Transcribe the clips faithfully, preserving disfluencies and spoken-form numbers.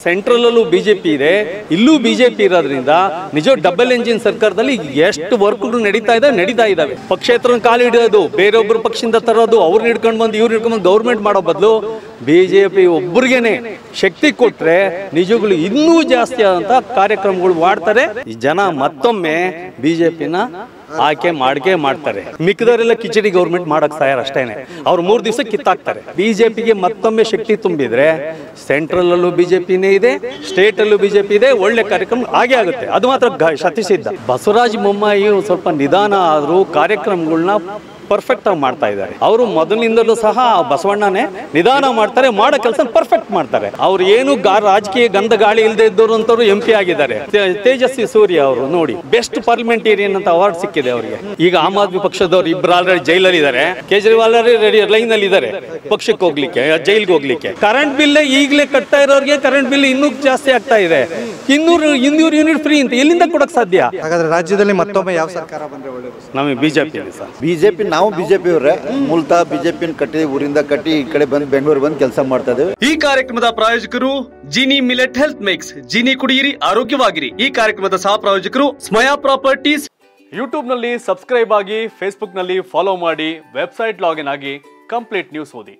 Central ಅಲ್ಲೂ BJP ಇದೆ, ಇಲ್ಲೂ ಬಿಜೆಪಿ ಇರೋದ್ರಿಂದ ನಿಜ ಡಬಲ್ ಎಂಜಿನ್ ಸರ್ಕಾರದಲ್ಲಿ ಎಷ್ಟು ವರ್ಕ್ಗಳು ನಡೀತಾ ಇದೆ ನಡೀತಾ ಇದಾವೆ. ಪಕ್ಷೇತರ ಕಾಲು ಹಿಡಿಯೋದು, ಬೇರೊಬ್ಬರು ಪಕ್ಷದಿಂದ ತರೋದು, ಅವ್ರನ್ನ ಹಿಡ್ಕೊಂಡು ಬಂದು ಇವ್ರು ಹಿಡ್ಕೊಂಡು ಬಂದು ಗೌರ್ಮೆಂಟ್ ಮಾಡೋ ಬದಲು ಬಿಜೆಪಿ ಒಬ್ಬರಿಗೇನೆ ಶಕ್ತಿ ಕೊಟ್ರೆ ನಿಜಗಳು ಇನ್ನೂ ಜಾಸ್ತಿ ಆದಂತ ಕಾರ್ಯಕ್ರಮಗಳು ಮಾಡ್ತಾರೆ. ಈ ಜನ ಮತ್ತೊಮ್ಮೆ ಬಿಜೆಪಿನ ಆಯ್ಕೆ ಮಾಡ್ಕೆ ಮಾಡ್ತಾರೆ. ಮಿಕ್ಕದವರೆಲ್ಲ ಕಿಚಡಿ ಗೌರ್ಮೆಂಟ್ ಮಾಡಕ್ ತಯಾರ ಅಷ್ಟೇನೆ. ಅವ್ರು ಮೂರ್ ದಿವಸ ಕಿತ್ತಾಕ್ತಾರೆ. ಬಿಜೆಪಿಗೆ ಮತ್ತೊಮ್ಮೆ ಶಕ್ತಿ ತುಂಬಿದ್ರೆ ಸೆಂಟ್ರಲ್ ಅಲ್ಲೂ ಬಿಜೆಪಿನೇ ಇದೆ, ಸ್ಟೇಟ್ ಅಲ್ಲೂ ಬಿಜೆಪಿ ಇದೆ, ಒಳ್ಳೆ ಕಾರ್ಯಕ್ರಮ ಹಾಗೆ ಆಗುತ್ತೆ. ಅದು ಮಾತ್ರ ಶತಿಸಿದ್ದ. ಬಸವರಾಜ ಬೊಮ್ಮಾಯಿ ಸ್ವಲ್ಪ ನಿಧಾನ ಆದ್ರೂ ಕಾರ್ಯಕ್ರಮಗಳನ್ನ ಪರ್ಫೆಕ್ಟ್ ಆಗಿ ಮಾಡ್ತಾ ಇದ್ದಾರೆ. ಅವರು ಮೊದಲಿನಿಂದಲೂ ಸಹ ಬಸವಣ್ಣನೇ ನಿಧಾನ ಮಾಡ್ತಾರೆ, ಮಾಡೋ ಕೆಲಸ ಪರ್ಫೆಕ್ಟ್ ಮಾಡ್ತಾರೆ. ಅವ್ರು ಏನು ಗಾ ರಾಜಕೀಯ ಗಂಧ ಗಾಳಿ ಇಲ್ಲದೆ ಇದ್ದವರು ಅಂತವ್ರು ಎಂ ಪಿ ಆಗಿದ್ದಾರೆ. ತೇಜಸ್ವಿ ಸೂರ್ಯ ಅವರು ನೋಡಿ ಬೆಸ್ಟ್ ಪಾರ್ಲಿಮೆಂಟೇರಿಯನ್ ಅಂತ ಅವಾರ್ಡ್ ಸಿಕ್ಕಿದೆ ಅವರಿಗೆ. ಈಗ ಆಮ್ ಆದ್ಮಿ ಪಕ್ಷದವ್ರು ಇಬ್ರು ಆಲ್ರೆಡಿ ಜೈಲಲ್ಲಿ ಇದ್ದಾರೆ. ಕೇಜ್ರಿವಾಲ್ ರೆಡಿ ಲೈನ್ ಅಲ್ಲಿ ಇದ್ದಾರೆ ಪಕ್ಷಕ್ಕೆ ಹೋಗ್ಲಿಕ್ಕೆ, ಜೈಲ್ಗೆ ಹೋಗ್ಲಿಕ್ಕೆ. ಕರೆಂಟ್ ಬಿಲ್ ಈಗಲೇ ಕಟ್ತಾ ಇರೋರಿಗೆ ಕರೆಂಟ್ ಬಿಲ್ ಇನ್ನೂ ಜಾಸ್ತಿ ಆಗ್ತಾ ಇದೆ. ಇನ್ನೂರು ಇನ್ನೂರು ಯೂನಿಟ್ ಫ್ರೀ ಅಂತ ಎಲ್ಲಿಂದ ಕೊಡಕ್ ಸಾಧ್ಯ? ಹಾಗಾದ್ರೆ ರಾಜ್ಯದಲ್ಲಿ ಮತ್ತೊಮ್ಮೆ ಯಾವ ಸರ್ಕಾರ ಬಂದ್ರೆ ಒಳ್ಳೆಯದು? ನಮಗೆ ಬಿಜೆಪಿ ಸರ್. ಬಿಜೆಪಿ ನಾವು ಬಿಜೆಪಿ ಅವರೇ ಮೂಲತಃ ಬಿಜೆಪಿ ಕಟ್ಟಿ ಊರಿಂದ ಕಟ್ಟಿ ಈ ಕಡೆ ಬಂದು ಬೆಂಗಳೂರು ಬಂದು ಕೆಲಸ ಮಾಡ್ತಾ ಇದ್ದೇವೆ. ಈ ಕಾರ್ಯಕ್ರಮದ ಪ್ರಾಯೋಜಕರು Jini millet health mix. Jini ಕುಡಿಯಿರಿ, ಆರೋಗ್ಯವಾಗಿರಿ. ಈ ಕಾರ್ಯಕ್ರಮದ ಸಹ ಪ್ರಾಯೋಜಕರು ಸ್ಮಯಾ ಪ್ರಾಪರ್ಟೀಸ್. ಯೂಟ್ಯೂಬ್ ನಲ್ಲಿ ಸಬ್ಸ್ಕ್ರೈಬ್ ಆಗಿ, ಫೇಸ್ಬುಕ್ ನಲ್ಲಿ ಫಾಲೋ ಮಾಡಿ, ವೆಬ್ಸೈಟ್ ಲಾಗಿನ್ ಆಗಿ ಕಂಪ್ಲೀಟ್ ನ್ಯೂಸ್ ಓದಿ.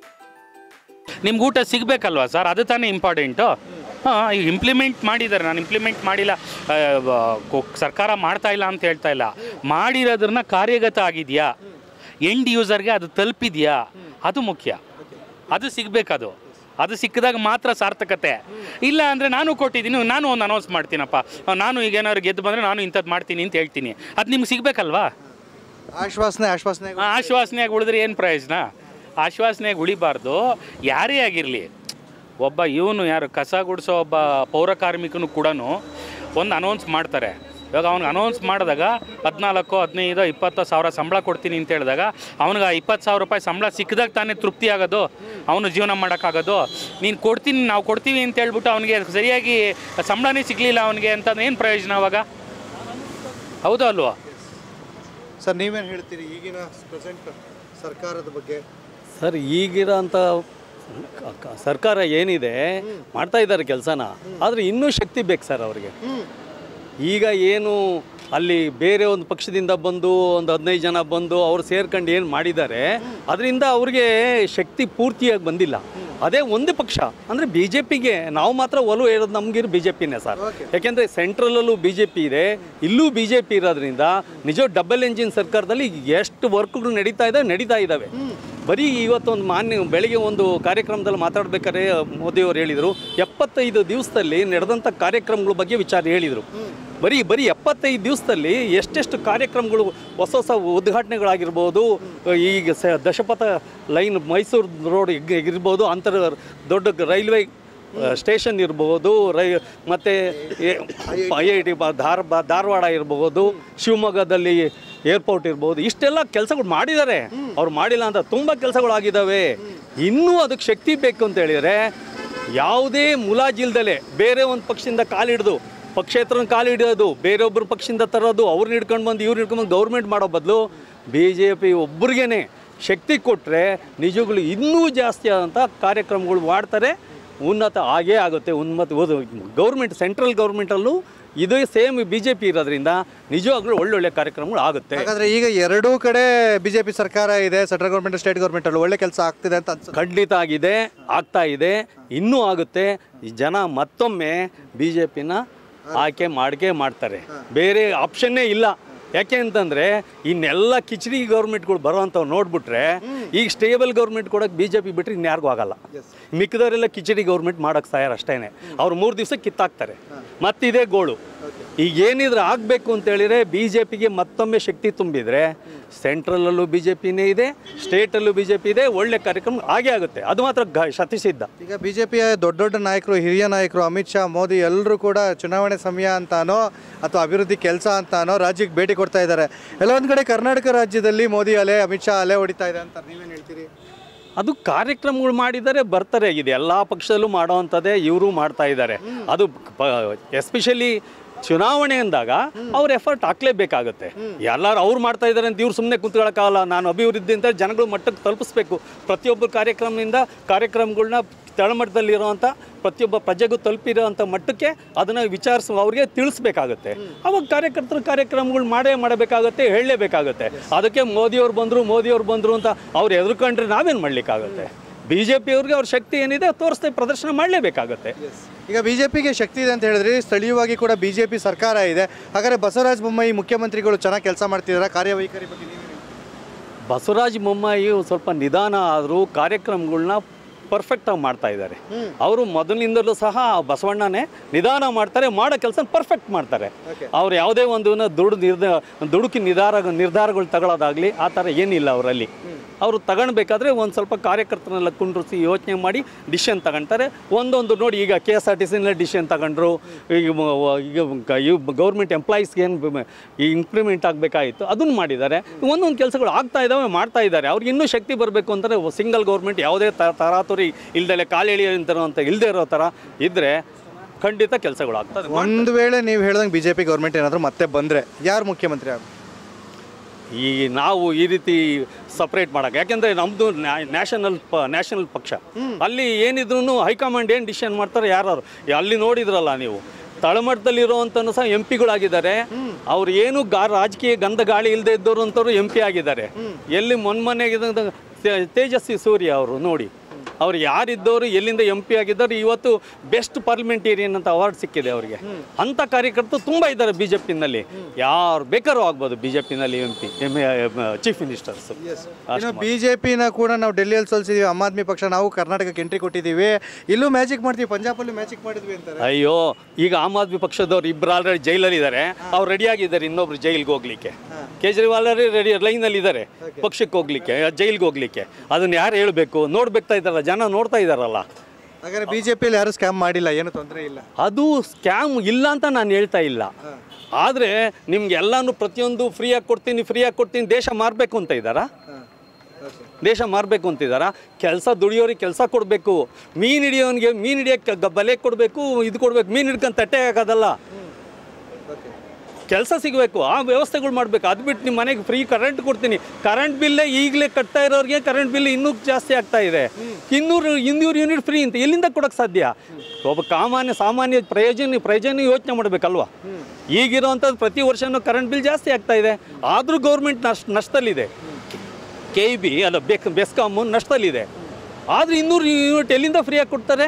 ನಿಮ್ಗೆ ಊಟ ಸಿಗಬೇಕಲ್ವಾ ಸರ್? ಅದು ತಾನೇ ಇಂಪಾರ್ಟೆಂಟು. ಹಾಂ, ಈಗ ಇಂಪ್ಲಿಮೆಂಟ್ ಮಾಡಿದ್ದಾರೆ. ನಾನು ಇಂಪ್ಲಿಮೆಂಟ್ ಮಾಡಿಲ್ಲ, ಸರ್ಕಾರ ಮಾಡ್ತಾ ಇಲ್ಲ ಅಂತ ಹೇಳ್ತಾ ಇಲ್ಲ. ಮಾಡಿರೋದ್ರನ್ನ ಕಾರ್ಯಗತ ಆಗಿದೆಯಾ, ಎಂಡ್ ಯೂಸರ್ಗೆ ಅದು ತಲುಪಿದೆಯಾ, ಅದು ಮುಖ್ಯ. ಅದು ಸಿಗಬೇಕದು. ಅದು ಸಿಕ್ಕಿದಾಗ ಮಾತ್ರ ಸಾರ್ಥಕತೆ. ಇಲ್ಲ ಅಂದರೆ ನಾನು ಕೊಟ್ಟಿದ್ದೀನಿ, ನಾನು ಒಂದು ಅನೌನ್ಸ್ ಮಾಡ್ತೀನಪ್ಪ, ನಾನು ಈಗ ಏನಾದ್ರು ಗೆದ್ದು ಬಂದರೆ ನಾನು ಇಂಥದ್ದು ಮಾಡ್ತೀನಿ ಅಂತ ಹೇಳ್ತೀನಿ. ಅದು ನಿಮ್ಗೆ ಸಿಗಬೇಕಲ್ವಾ? ಆಶ್ವಾಸನೆ ಆಶ್ವಾಸನೆ ಆಶ್ವಾಸನೆಯಾಗಿ ಉಳಿದ್ರೆ ಏನು ಪ್ರಯೋಜನ? ಆಶ್ವಾಸನೆಯಾಗಿ ಉಳಿಬಾರ್ದು. ಯಾರೇ ಆಗಿರಲಿ, ಒಬ್ಬ ಇವನು ಯಾರು ಕಸ ಗುಡಿಸೋ ಒಬ್ಬ ಪೌರ ಕಾರ್ಮಿಕನು ಕೂಡ ಒಂದು ಅನೌನ್ಸ್ ಮಾಡ್ತಾರೆ. ಇವಾಗ ಅವ್ನಿಗೆ ಅನೌನ್ಸ್ ಮಾಡಿದಾಗ ಹದಿನಾಲ್ಕು ಹದಿನೈದು ಇಪ್ಪತ್ತು ಸಾವಿರ ಸಂಬಳ ಕೊಡ್ತೀನಿ ಅಂತ ಹೇಳಿದಾಗ ಅವ್ನಿಗೆ ಇಪ್ಪತ್ತು ಸಾವಿರ ರೂಪಾಯಿ ಸಂಬಳ ಸಿಕ್ಕಿದಾಗ ತಾನೇ ತೃಪ್ತಿ ಆಗೋದು, ಅವನು ಜೀವನ ಮಾಡೋಕ್ಕಾಗೋದು. ನೀನು ಕೊಡ್ತೀನಿ, ನಾವು ಕೊಡ್ತೀವಿ ಅಂತ ಹೇಳ್ಬಿಟ್ಟು ಅವನಿಗೆ ಸರಿಯಾಗಿ ಸಂಬಳನೇ ಸಿಗಲಿಲ್ಲ ಅವನಿಗೆ ಅಂತ ಏನು ಪ್ರಯೋಜನ ಅವಾಗ? ಹೌದಾ ಅಲ್ವಾ ಸರ್? ನೀವೇನು ಹೇಳ್ತೀರಿ ಈಗಿನ ಪ್ರೆಸೆಂಟ್ ಸರ್ಕಾರದ ಬಗ್ಗೆ? ಸರ್, ಈಗಿರೋ ಅಂಥ ಸರ್ಕಾರ ಏನಿದೆ ಮಾಡ್ತಾ ಇದ್ದಾರೆ ಕೆಲಸನ, ಆದರೆ ಇನ್ನೂ ಶಕ್ತಿ ಬೇಕು ಸರ್ ಅವ್ರಿಗೆ. ಈಗ ಏನು ಅಲ್ಲಿ ಬೇರೆ ಒಂದು ಪಕ್ಷದಿಂದ ಬಂದು ಒಂದು ಹದಿನೈದು ಜನ ಬಂದು ಅವ್ರು ಸೇರ್ಕೊಂಡು ಏನು ಮಾಡಿದ್ದಾರೆ, ಅದರಿಂದ ಅವ್ರಿಗೆ ಶಕ್ತಿ ಪೂರ್ತಿಯಾಗಿ ಬಂದಿಲ್ಲ. ಅದೇ ಒಂದು ಪಕ್ಷ ಅಂದರೆ ಬಿ ಜೆ ಪಿಗೆ ನಾವು ಮಾತ್ರ ಒಲವು ಹೇಳೋದು ನಮಗಿರೋ ಬಿ ಜೆ ಪಿನೇ ಸರ್. ಯಾಕೆಂದರೆ ಸೆಂಟ್ರಲಲ್ಲೂ ಬಿ ಜೆ ಪಿ ಇದೆ, ಇಲ್ಲೂ ಬಿ ಜೆ ಪಿ ಇರೋದ್ರಿಂದ ನಿಜ ಡಬಲ್ ಎಂಜಿನ್ ಸರ್ಕಾರದಲ್ಲಿ ಎಷ್ಟು ವರ್ಕ್ಗಳು ನಡೀತಾ ಇದೆ ನಡೀತಾ ಇದ್ದಾವೆ. ಬರೀ ಇವತ್ತೊಂದು ಮಾನ್ಯ ಬೆಳಗ್ಗೆ ಒಂದು ಕಾರ್ಯಕ್ರಮದಲ್ಲಿ ಮಾತಾಡ್ಬೇಕಾದ್ರೆ ಮೋದಿಯವರು ಹೇಳಿದರು, ಎಪ್ಪತ್ತೈದು ದಿವಸದಲ್ಲಿ ನಡೆದಂಥ ಕಾರ್ಯಕ್ರಮಗಳ ಬಗ್ಗೆ ವಿಚಾರ ಹೇಳಿದರು. ಬರೀ ಬರೀ ಎಪ್ಪತ್ತೈದು ದಿವಸದಲ್ಲಿ ಎಷ್ಟೆಷ್ಟು ಕಾರ್ಯಕ್ರಮಗಳು, ಹೊಸ ಹೊಸ ಉದ್ಘಾಟನೆಗಳಾಗಿರ್ಬೋದು, ಈಗ ಸ ದಶಪಥ ಲೈನ್ ಮೈಸೂರು ರೋಡ್ ಇರ್ಬೋದು, ಅಂತರ ದೊಡ್ಡ ರೈಲ್ವೆ ಸ್ಟೇಷನ್ ಇರ್ಬೋದು, ರೈ ಮತ್ತು ಐ ಐ ಟಿ ಧಾರ ಧಾರವಾಡ ಇರ್ಬೋದು, ಶಿವಮೊಗ್ಗದಲ್ಲಿ ಏರ್ಪೋರ್ಟ್ ಇರ್ಬೋದು, ಇಷ್ಟೆಲ್ಲ ಕೆಲಸಗಳು ಮಾಡಿದ್ದಾರೆ. ಅವ್ರು ಮಾಡಿಲ್ಲ ಅಂತ ತುಂಬ ಕೆಲಸಗಳಾಗಿದ್ದಾವೆ. ಇನ್ನೂ ಅದಕ್ಕೆ ಶಕ್ತಿ ಬೇಕು ಅಂತ ಹೇಳಿದರೆ ಯಾವುದೇ ಮುಲಾಜಿಲ್ದಲೆ ಬೇರೆ ಒಂದು ಪಕ್ಷದಿಂದ ಕಾಲಿಡಿದು ಪಕ್ಷೇತರ ಕಾಲು ಹಿಡಿಯೋದು, ಬೇರೊಬ್ಬರು ಪಕ್ಷದಿಂದ ತರೋದು, ಅವ್ರನ್ನ ಹಿಡ್ಕೊಂಡು ಬಂದು ಇವ್ರು ಹಿಡ್ಕೊಂಡು ಬಂದು ಗೌರ್ಮೆಂಟ್ ಮಾಡೋ ಬದಲು ಬಿ ಜೆ ಪಿ ಒಬ್ರಿಗೇನೆ ಶಕ್ತಿ ಕೊಟ್ಟರೆ ನಿಜಗಳು ಇನ್ನೂ ಜಾಸ್ತಿ ಆದಂಥ ಕಾರ್ಯಕ್ರಮಗಳು ಮಾಡ್ತಾರೆ. ಉನ್ನತ ಆಗೇ ಆಗುತ್ತೆ. ಉನ್ನತ ಗೌರ್ಮೆಂಟ್ ಸೆಂಟ್ರಲ್ ಗೌರ್ಮೆಂಟಲ್ಲೂ ಇದು ಸೇಮ್ ಬಿ ಜೆ ಪಿ ಇರೋದ್ರಿಂದ ನಿಜವಾಗ್ಲೂ ಒಳ್ಳೊಳ್ಳೆ ಕಾರ್ಯಕ್ರಮಗಳು ಆಗುತ್ತೆ. ಹಾಗಾದರೆ ಈಗ ಎರಡೂ ಕಡೆ ಬಿ ಜೆ ಪಿ ಸರ್ಕಾರ ಇದೆ, ಸೆಂಟ್ರಲ್ ಗೌರ್ಮೆಂಟ್ ಸ್ಟೇಟ್ ಗೌರ್ಮೆಂಟಲ್ಲಿ ಒಳ್ಳೆ ಕೆಲಸ ಆಗ್ತಿದೆ ಅಂತ ಅನ್ಸುತ್ತೆ? ಖಂಡಿತ ಆಗಿದೆ, ಆಗ್ತಾ ಇದೆ, ಇನ್ನೂ ಆಗುತ್ತೆ. ಈ ಜನ ಮತ್ತೊಮ್ಮೆ ಬಿ ಜೆ ಪಿನ ಆಯ್ಕೆ ಮಾಡ್ಕೆ ಮಾಡ್ತಾರೆ. ಬೇರೆ ಆಪ್ಷನ್ನೇ ಇಲ್ಲ. ಯಾಕೆ ಅಂತಂದರೆ ಇನ್ನೆಲ್ಲ ಕಿಚಡಿ ಗೌರ್ಮೆಂಟ್ಗಳು ಬರೋವಂಥವು ನೋಡ್ಬಿಟ್ರೆ ಈಗ ಸ್ಟೇಬಲ್ ಗೌರ್ಮೆಂಟ್ ಕೊಡೋಕೆ ಬಿ ಜೆ ಪಿ ಬಿಟ್ಟರೆ ಇನ್ಯಾರಿಗೂ ಆಗಲ್ಲ. ಮಿಕ್ಕದವರೆಲ್ಲ ಕಿಚಡಿ ಗೌರ್ಮೆಂಟ್ ಮಾಡೋಕ್ಕೆ ತಯಾರ ಅಷ್ಟೇ. ಅವ್ರು ಮೂರು ದಿವಸ ಕಿತ್ತಾಕ್ತಾರೆ. ಮತ್ತಿದೇ ಗೋಳು. ಈಗ ಏನಿದ್ರೆ ಆಗಬೇಕು ಅಂತೇಳಿದರೆ ಬಿ ಜೆ ಪಿಗೆ ಮತ್ತೊಮ್ಮೆ ಶಕ್ತಿ ತುಂಬಿದರೆ ಸೆಂಟ್ರಲಲ್ಲೂ ಬಿ ಜೆ ಪಿನೇ ಇದೆ, ಸ್ಟೇಟಲ್ಲೂ ಬಿ ಜೆ ಪಿ ಇದೆ, ಒಳ್ಳೆ ಕಾರ್ಯಕ್ರಮ ಹಾಗೆ ಆಗುತ್ತೆ. ಅದು ಮಾತ್ರ ಗ ಶತಿಸಿದ್ದ. ಈಗ ಬಿ ಜೆ ಪಿಯ ದೊಡ್ಡ ದೊಡ್ಡ ನಾಯಕರು, ಹಿರಿಯ ನಾಯಕರು, ಅಮಿತ್ ಶಾ, ಮೋದಿ ಎಲ್ಲರೂ ಕೂಡ ಚುನಾವಣೆ ಸಮಯ ಅಂತಾನೋ ಅಥವಾ ಅಭಿವೃದ್ಧಿ ಕೆಲಸ ಅಂತಾನೋ ರಾಜ್ಯಕ್ಕೆ ಭೇಟಿ ಕೊಡ್ತಾ ಇದ್ದಾರೆ. ಎಲ್ಲೊಂದು ಕಡೆ ಕರ್ನಾಟಕ ರಾಜ್ಯದಲ್ಲಿ ಮೋದಿ ಅಲೆ, ಅಮಿತ್ ಶಾ ಅಲೆ ಹೊಡಿತಾ ಇದೆ ಅಂತ ನೀವೇನು ಹೇಳ್ತೀರಿ? ಅದು ಕಾರ್ಯಕ್ರಮಗಳು ಮಾಡಿದ್ದಾರೆ, ಬರ್ತಾರೆ. ಇದು ಎಲ್ಲ ಪಕ್ಷದಲ್ಲೂ ಮಾಡೋ ಅಂಥದ್ದೇ ಇವರು ಮಾಡ್ತಾ ಇದ್ದಾರೆ. ಅದು ಎಸ್ಪೆಷಲಿ ಚುನಾವಣೆ ಅಂದಾಗ ಅವ್ರ ಎಫರ್ಟ್ ಹಾಕ್ಲೇಬೇಕಾಗುತ್ತೆ. ಎಲ್ಲರೂ ಅವ್ರು ಮಾಡ್ತಾ ಇದ್ದಾರೆ ಅಂತ ಇವ್ರು ಸುಮ್ಮನೆ ಕುಂತ್ಕೊಳ್ಳೋಕ್ಕಾಗಲ್ಲ. ನಾನು ಅಭಿವೃದ್ಧಿ ಅಂತ ಜನಗಳು ಮಟ್ಟಕ್ಕೆ ತಲುಪಿಸ್ಬೇಕು. ಪ್ರತಿಯೊಬ್ಬರು ಕಾರ್ಯಕ್ರಮದಿಂದ ಕಾರ್ಯಕ್ರಮಗಳನ್ನ ತಳಮಟ್ಟದಲ್ಲಿರೋವಂಥ ಪ್ರತಿಯೊಬ್ಬ ಪ್ರಜೆಗೂ ತಲುಪಿರೋವಂಥ ಮಟ್ಟಕ್ಕೆ ಅದನ್ನು ವಿಚಾರಿಸುವ ಅವ್ರಿಗೆ ತಿಳಿಸ್ಬೇಕಾಗುತ್ತೆ. ಅವಾಗ ಕಾರ್ಯಕರ್ತರು ಕಾರ್ಯಕ್ರಮಗಳು ಮಾಡೇ ಮಾಡಬೇಕಾಗತ್ತೆ, ಹೇಳಲೇಬೇಕಾಗತ್ತೆ. ಅದಕ್ಕೆ ಮೋದಿಯವ್ರು ಬಂದರು ಮೋದಿಯವ್ರು ಬಂದರು ಅಂತ ಅವ್ರು ಎದುರ್ಕೊಂಡ್ರೆ ನಾವೇನು ಮಾಡಲಿಕ್ಕಾಗುತ್ತೆ? ಬಿ ಜೆ ಪಿಯವ್ರಿಗೆ ಅವ್ರ ಶಕ್ತಿ ಏನಿದೆ ತೋರಿಸ್ದೆ ಪ್ರದರ್ಶನ ಮಾಡಲೇಬೇಕಾಗತ್ತೆ. ಈಗ ಬಿ ಜೆ ಪಿಗೆ ಶಕ್ತಿ ಇದೆ ಅಂತ ಹೇಳಿದ್ರಿ, ಸ್ಥಳೀಯವಾಗಿ ಕೂಡ ಬಿ ಜೆ ಪಿ ಸರ್ಕಾರ ಇದೆ. ಹಾಗಾದರೆ ಬಸವರಾಜ ಬೊಮ್ಮಾಯಿ ಮುಖ್ಯಮಂತ್ರಿಗಳು ಚೆನ್ನಾಗಿ ಕೆಲಸ ಮಾಡ್ತಿದ್ದಾರೆ, ಕಾರ್ಯವೈಖರಿ ಬಗ್ಗೆ ನೀವು ಬಸವರಾಜ ಬೊಮ್ಮಾಯಿ ಸ್ವಲ್ಪ ನಿಧಾನ ಆದರೂ ಕಾರ್ಯಕ್ರಮಗಳನ್ನ ಪರ್ಫೆಕ್ಟಾಗಿ ಮಾಡ್ತಾ ಇದ್ದಾರೆ. ಅವರು ಮೊದಲಿನಿಂದಲೂ ಸಹ ಬಸವಣ್ಣನೇ ನಿಧಾನ ಮಾಡ್ತಾರೆ, ಮಾಡೋ ಕೆಲಸ ಪರ್ಫೆಕ್ಟ್ ಮಾಡ್ತಾರೆ. ಅವ್ರು ಯಾವುದೇ ಒಂದು ದುಡ್ಡು ನಿರ್ಧಾರ ದುಡುಕಿ ನಿರ್ಧಾರ ನಿರ್ಧಾರಗಳು ತಗೊಳ್ಳೋದಾಗಲಿ ಆ ಥರ ಏನಿಲ್ಲ ಅವರಲ್ಲಿ. ಅವರು ತಗೊಳ್ಬೇಕಾದ್ರೆ ಒಂದು ಸ್ವಲ್ಪ ಕಾರ್ಯಕರ್ತರನ್ನೆಲ್ಲ ಕುಂಡ್ರಿಸಿ ಯೋಚನೆ ಮಾಡಿ ಡಿಸಿಷನ್ ತಗೊಳ್ತಾರೆ. ಒಂದೊಂದು ನೋಡಿ, ಈಗ ಕೆ ಎಸ್ ಆರ್ ಟಿ ಸಿನಲ್ಲಿ ಡಿಸಿಷನ್ ತಗೊಂಡ್ರು. ಈಗ ಈಗ ಗೌರ್ಮೆಂಟ್ ಎಂಪ್ಲಾಯೀಸ್ಗೆ ಏನು ಈ ಇಂಪ್ಲಿಮೆಂಟ್ ಆಗಬೇಕಾಗಿತ್ತು ಅದನ್ನು ಮಾಡಿದ್ದಾರೆ. ಒಂದೊಂದು ಕೆಲಸಗಳು ಆಗ್ತಾ ಇದ್ದಾವೆ, ಮಾಡ್ತಾ ಇದ್ದಾರೆ. ಅವ್ರಿಗೆ ಇನ್ನೂ ಶಕ್ತಿ ಬರಬೇಕು ಅಂತಂದರೆ ಸಿಂಗಲ್ ಗೌರ್ಮೆಂಟ್ ಯಾವುದೇ ತರಾತುರಿ ಇಲ್ದಲೆ ಕಾಲೆಳಿ ಅಂತ ಇಲ್ಲದೆ ಇರೋ ಥರ ಇದ್ದರೆ ಖಂಡಿತ ಕೆಲಸಗಳು ಆಗ್ತದೆ. ಒಂದು ವೇಳೆ ನೀವು ಹೇಳ್ದಂಗೆ ಬಿ ಜೆ ಪಿ ಗೌರ್ಮೆಂಟ್ ಏನಾದರೂ ಮತ್ತೆ ಬಂದರೆ ಯಾರು ಮುಖ್ಯಮಂತ್ರಿ ಆಗ? ಈ ನಾವು ಈ ರೀತಿ ಸಪ್ರೇಟ್ ಮಾಡೋಕೆ, ಯಾಕೆಂದರೆ ನಮ್ಮದು ನ್ಯಾಷನಲ್ ಪ ನ್ಯಾಷನಲ್ ಪಕ್ಷ. ಅಲ್ಲಿ ಏನಿದ್ರು ಹೈಕಮಾಂಡ್ ಏನು ಡಿಸಿಷನ್ ಮಾಡ್ತಾರೆ ಯಾರು ಅಲ್ಲಿ ನೋಡಿದ್ರಲ್ಲ ನೀವು. ತಳಮಟ್ಟದಲ್ಲಿರುವಂಥನ್ನು ಸಹ ಎಂ ಪಿಗಳಾಗಿದ್ದಾರೆ. ಅವ್ರು ಏನು ಗಾ ರಾಜಕೀಯ ಗಂಧ ಗಾಳಿ ಇಲ್ಲದೆ ಇದ್ದವರು ಅಂಥವ್ರು ಎಂ ಪಿ ಆಗಿದ್ದಾರೆ. ಎಲ್ಲಿ ಮೊನ್ಮೊನ್ನೆಗೆ ತೇಜಸ್ವಿ ಸೂರ್ಯ ಅವರು ನೋಡಿ, ಅವ್ರು ಯಾರಿದ್ದವರು ಎಲ್ಲಿಂದ ಎಂ ಪಿ ಆಗಿದ್ದಾರೆ, ಇವತ್ತು ಬೆಸ್ಟ್ ಪಾರ್ಲಿಮೆಂಟೇರಿಯನ್ ಅಂತ ಅವಾರ್ಡ್ ಸಿಕ್ಕಿದೆ ಅವರಿಗೆ. ಅಂಥ ಕಾರ್ಯಕರ್ತರು ತುಂಬ ಇದ್ದಾರೆ ಬಿ ಜೆ ಪಿನಲ್ಲಿ. ಯಾರು ಬೇಕಾದ್ರೂ ಆಗ್ಬೋದು ಬಿ ಜೆ ಪಿನಲ್ಲಿ M P M chief ministers. B J ಪಿನ ಕೂಡ ನಾವು ಡೆಲ್ಲಿಯಲ್ಲಿ ಸೋಲಿಸಿದ್ದೀವಿ, ಆಮ್ ಆದ್ಮಿ ಪಕ್ಷ ನಾವು ಕರ್ನಾಟಕಕ್ಕೆ ಎಂಟ್ರಿ ಕೊಟ್ಟಿದ್ದೀವಿ, ಇಲ್ಲೂ ಮ್ಯಾಜಿಕ್ ಮಾಡ್ತೀವಿ, ಪಂಜಾಬಲ್ಲೂ ಮ್ಯಾಜಿಕ್ ಮಾಡಿದ್ವಿ ಅಂತಾರೆ. ಅಯ್ಯೋ, ಈಗ ಆಮ್ ಆದ್ಮಿ ಪಕ್ಷದವ್ರು ಇಬ್ಬರು ಆಲ್ರೆಡಿ ಜೈಲಲ್ಲಿ ಇದ್ದಾರೆ. ಅವ್ರು ರೆಡಿ ಆಗಿದ್ದಾರೆ ಇನ್ನೊಬ್ರು ಜೈಲಿಗೆ ಹೋಗ್ಲಿಕ್ಕೆ. ಕೇಜ್ರಿವಾಲ್ ರೆಡಿ ಲೈನಲ್ಲಿ ಇದ್ದಾರೆ ಪಕ್ಷಕ್ಕೆ ಹೋಗ್ಲಿಕ್ಕೆ, ಜೈಲಿಗೆ ಹೋಗ್ಲಿಕ್ಕೆ. ಅದನ್ನ ಯಾರು ಹೇಳಬೇಕು? ನೋಡ್ಬೇಕಾ ಇದ್ದಾರಲ್ಲ, ಜನ ನೋಡ್ತಾ ಇದ್ದಾರಲ್ಲ. ಹಾಗಾದ್ರೆ ಬಿ ಜೆ ಪಿಯಲ್ಲಿ ಯಾರು ಸ್ಕ್ಯಾಮ್ ಮಾಡಿಲ್ಲ, ಏನು ತೊಂದರೆ ಇಲ್ಲ. ಅದು ಸ್ಕ್ಯಾಮ್ ಇಲ್ಲ ಅಂತ ನಾನು ಹೇಳ್ತಾ ಇಲ್ಲ. ಆದರೆ ನಿಮ್ಗೆ ಎಲ್ಲಾನು ಪ್ರತಿಯೊಂದು ಫ್ರೀಯಾಗಿ ಕೊಡ್ತೀನಿ ಫ್ರೀಯಾಗಿ ಕೊಡ್ತೀನಿ ದೇಶ ಮಾರಬೇಕು ಅಂತ ಇದ್ದಾರಾ? ದೇಶ ಮಾರಬೇಕು ಅಂತಿದ್ದಾರಾ? ಕೆಲಸ ದುಡಿಯೋರಿಗೆ ಕೆಲಸ ಕೊಡಬೇಕು. ಮೀನು ಹಿಡಿಯೋನಿಗೆ ಮೀನು ಹಿಡಿಯೋಕ್ಕೆ ಬಲೆ ಕೊಡಬೇಕು, ಇದು ಕೊಡಬೇಕು. ಮೀನು ಹಿಡ್ಕೊಂಡು ತಟ್ಟೆ ಹಾಕೋದಲ್ಲ, ಕೆಲಸ ಸಿಗಬೇಕು, ಆ ವ್ಯವಸ್ಥೆಗಳು ಮಾಡಬೇಕು. ಅದು ಬಿಟ್ಟು ನಿಮ್ಮ ಮನೆಗೆ ಫ್ರೀ ಕರೆಂಟ್ ಕೊಡ್ತೀನಿ, ಕರೆಂಟ್ ಬಿಲ್ಲೇ ಈಗಲೇ ಕಟ್ತಾ ಇರೋರಿಗೆ ಕರೆಂಟ್ ಬಿಲ್ ಇನ್ನೂ ಜಾಸ್ತಿ ಆಗ್ತಾ ಇದೆ. ಇನ್ನೂರು ಇನ್ನೂರು ಯೂನಿಟ್ ಫ್ರೀ ಅಂತ ಎಲ್ಲಿಂದ ಕೊಡೋಕ್ಕೆ ಸಾಧ್ಯ? ಒಬ್ಬ ಸಾಮಾನ್ಯ ಸಾಮಾನ್ಯ ಪ್ರಯೋಜನ ಪ್ರಯೋಜನ ಯೋಚನೆ ಮಾಡಬೇಕಲ್ವ. ಈಗಿರೋವಂಥದ್ದು ಪ್ರತಿ ವರ್ಷವೂ ಕರೆಂಟ್ ಬಿಲ್ ಜಾಸ್ತಿ ಆಗ್ತಾ ಇದೆ, ಆದರೂ ಗೌರ್ಮೆಂಟ್ ನಷ್ಟ ನಷ್ಟದಲ್ಲಿದೆ. ಕೆ ಇ ಬಿ ಅಲ್ಲ ಬೆಕ್ ಬೆಸ್ಕಾಮು ನಷ್ಟದಲ್ಲಿದೆ, ಆದರೆ ಇನ್ನೂರು ಯೂನಿಟ್ ಎಲ್ಲಿಂದ ಫ್ರೀಯಾಗಿ ಕೊಡ್ತಾರೆ?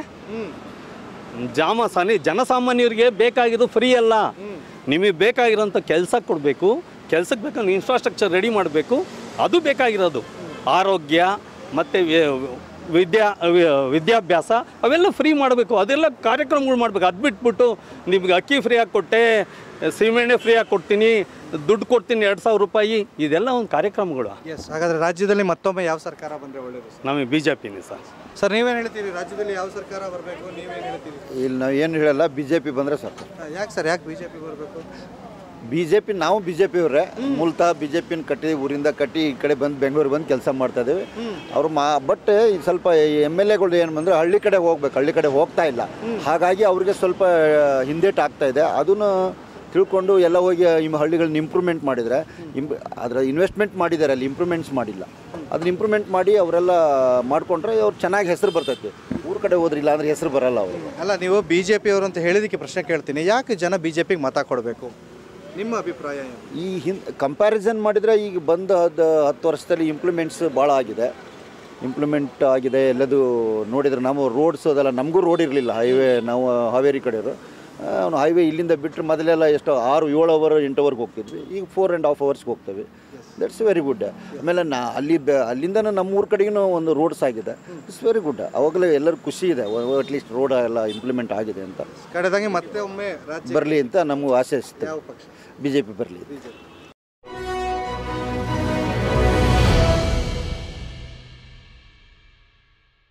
ಜಾಮ ಸಾನಿ ಜನಸಾಮಾನ್ಯರಿಗೆ ಬೇಕಾಗಿರೋದು ಫ್ರೀ ಅಲ್ಲ. ನಿಮಗೆ ಬೇಕಾಗಿರೋಂಥ ಕೆಲಸ ಕೊಡಬೇಕು, ಕೆಲಸಕ್ಕೆ ಬೇಕಂದ್ರೆ ಇನ್ಫ್ರಾಸ್ಟ್ರಕ್ಚರ್ ರೆಡಿ ಮಾಡಬೇಕು. ಅದು ಬೇಕಾಗಿರೋದು. ಆರೋಗ್ಯ ಮತ್ತು ವಿದ್ಯಾ ವಿದ್ಯಾಭ್ಯಾಸ ಅವೆಲ್ಲ ಫ್ರೀ ಮಾಡಬೇಕು. ಅದೆಲ್ಲ ಕಾರ್ಯಕ್ರಮಗಳು ಮಾಡಬೇಕು. ಅದು ಬಿಟ್ಬಿಟ್ಟು ನಿಮ್ಗೆ ಅಕ್ಕಿ ಫ್ರೀಯಾಗಿ ಕೊಟ್ಟೆ, ಸೀಮೆಣ್ಣೆ ಫ್ರೀಯಾಗಿ ಕೊಡ್ತೀನಿ, ದುಡ್ಡು ಕೊಡ್ತೀನಿ ಎರಡು ಸಾವಿರ ರೂಪಾಯಿ, ಇದೆಲ್ಲ ಒಂದು ಕಾರ್ಯಕ್ರಮಗಳು. ಎಸ್, ಹಾಗಾದರೆ ರಾಜ್ಯದಲ್ಲಿ ಮತ್ತೊಮ್ಮೆ ಯಾವ ಸರ್ಕಾರ ಬಂದರೆ ಒಳ್ಳೆಯದು? ನಮಗೆ ಬಿ ಜೆ ಪಿನೇ ಸರ್. ಸರ್ ನೀವೇನು ಹೇಳ್ತೀರಿ? ರಾಜ್ಯದಲ್ಲಿ ಯಾವ ಸರ್ಕಾರ ಬರಬೇಕು, ನೀವೇನು ಹೇಳ್ತೀರಿ? ಇಲ್ಲಿ ನಾವು ಏನು ಹೇಳಲ್ಲ, ಬಿ ಜೆ ಪಿ ಬಂದರೆ ಸಾಕು. ಯಾಕೆ ಸರ್, ಯಾಕೆ ಬಿ ಜೆ ಪಿ ಬರಬೇಕು? ಬಿ ಜೆ ಪಿ ನಾವು ಬಿ ಜೆ ಪಿಯವರೇ, ಮೂಲತಃ ಬಿ ಜೆ ಪಿನ ಕಟ್ಟಿ ಊರಿಂದ ಕಟ್ಟಿ ಈ ಕಡೆ ಬಂದು ಬೆಂಗಳೂರು ಬಂದು ಕೆಲಸ ಮಾಡ್ತಾ ಇದ್ದೀವಿ. ಅವರು ಮಾ ಬಟ್ ಸ್ವಲ್ಪ ಎಮ್ ಎಲ್ ಎಗಳು ಏನು ಬಂದರೆ ಹಳ್ಳಿ ಕಡೆ ಹೋಗ್ಬೇಕು, ಹಳ್ಳಿ ಕಡೆ ಹೋಗ್ತಾ ಇಲ್ಲ. ಹಾಗಾಗಿ ಅವ್ರಿಗೆ ಸ್ವಲ್ಪ ಹಿಂದೇಟು ಆಗ್ತಾ ಇದೆ. ಅದನ್ನು ತಿಳ್ಕೊಂಡು ಎಲ್ಲ ಹೋಗಿ ನಿಮ್ಮ ಹಳ್ಳಿಗಳನ್ನ ಇಂಪ್ರೂವ್ಮೆಂಟ್ ಮಾಡಿದರೆ ಇಂಪ್ ಅದರ ಇನ್ವೆಸ್ಟ್ಮೆಂಟ್ ಮಾಡಿದ್ದಾರೆ, ಅಲ್ಲಿ ಇಂಪ್ರೂವ್ಮೆಂಟ್ಸ್ ಮಾಡಿಲ್ಲ. ಅದನ್ನ ಇಂಪ್ರೂವ್ಮೆಂಟ್ ಮಾಡಿ ಅವರೆಲ್ಲ ಮಾಡಿಕೊಂಡ್ರೆ ಅವ್ರು ಚೆನ್ನಾಗಿ ಹೆಸರು ಬರ್ತೈತಿ. ಊರ ಕಡೆ ಹೋದ್ರೆ ಇಲ್ಲ ಅಂದರೆ ಹೆಸರು ಬರಲ್ಲ ಅವರು. ಅಲ್ಲ, ನೀವು ಬಿ ಜೆ ಪಿಯವರು ಅಂತ ಹೇಳಿದಕ್ಕೆ ಪ್ರಶ್ನೆ ಕೇಳ್ತೀನಿ, ಯಾಕೆ ಜನ ಬಿ ಜೆ ಪಿಗೆ ಮತ ಕೊಡಬೇಕು? ನಿಮ್ಮ ಅಭಿಪ್ರಾಯ ಏನು? ಈ ಹಿಂದೆ ಕಂಪ್ಯಾರಿಸನ್ ಮಾಡಿದರೆ ಈಗ ಬಂದ ಹತ್ತು ಹತ್ತು ವರ್ಷದಲ್ಲಿ ಇಂಪ್ಲಿಮೆಂಟ್ಸ್ ಭಾಳ ಆಗಿದೆ, ಇಂಪ್ಲಿಮೆಂಟ್ ಆಗಿದೆ ಎಲ್ಲದು ನೋಡಿದರೆ. ನಾವು ರೋಡ್ಸ್ ಅದೆಲ್ಲ, ನಮಗೂ ರೋಡ್ ಇರಲಿಲ್ಲ, ಹೈವೇ. ನಾವು ಹಾವೇರಿ ಕಡೆಯವರು, ಅವನು ಹೈವೇ ಇಲ್ಲಿಂದ ಬಿಟ್ಟರೆ ಮೊದಲೆಲ್ಲ ಎಷ್ಟು ಆರು ಏಳು ಅವರ್ ಎಂಟು ಅವರ್ಗೆ ಹೋಗ್ತಿದ್ವಿ, ಈಗ ಫೋರ್ ಆ್ಯಂಡ್ ಹಾಫ್ ಅವರ್ಸ್ಗೆ ಹೋಗ್ತೇವೆ. That's very good. ಆಮೇಲೆ ನಾ ಅಲ್ಲಿ ಬ ಅಲ್ಲಿಂದನೂ ನಮ್ಮೂರ ಕಡೆಗೂ ಒಂದು ರೋಡ್ಸ್ ಆಗಿದೆ, ಇಟ್ಸ್ ವೆರಿ ಗುಡ್. ಅವಾಗಲೇ ಎಲ್ಲರೂ ಖುಷಿ ಇದೆ, ಅಟ್ಲೀಸ್ಟ್ ರೋಡ್ ಎಲ್ಲ ಇಂಪ್ಲಿಮೆಂಟ್ ಆಗಿದೆ ಅಂತ. ಕಡೆದಾಗಿ ಮತ್ತೆ ಒಮ್ಮೆ ಬರಲಿ ಅಂತ ನಮಗೂ ಆಸೆ ಇರ್ತದೆ. ಬಿ ಜೆ ಪಿ ಬರಲಿ.